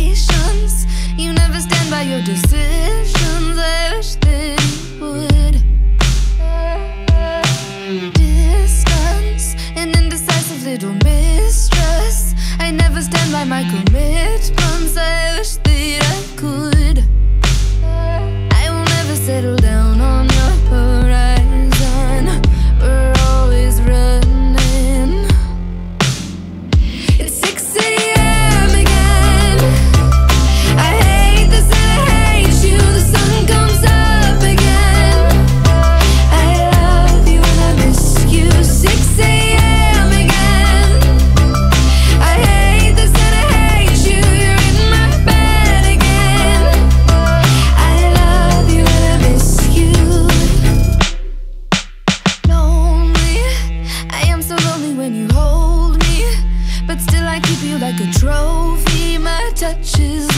patience. You never stand by your decisions. I wish that you would. Distance, an indecisive little mistress. I never stand by my commitments. I wish that I could. I will never settle down on your horizon. We're always running. It's 6 a.m. again. I hate this and I hate you. The sun comes up again. I love you and I miss you. 6 a.m. again. I hate this and I hate you. You're in my bed again. I love you and I miss you. Lonely, I am so lonely when you hold me, but still I keep you like a trophy. My touch is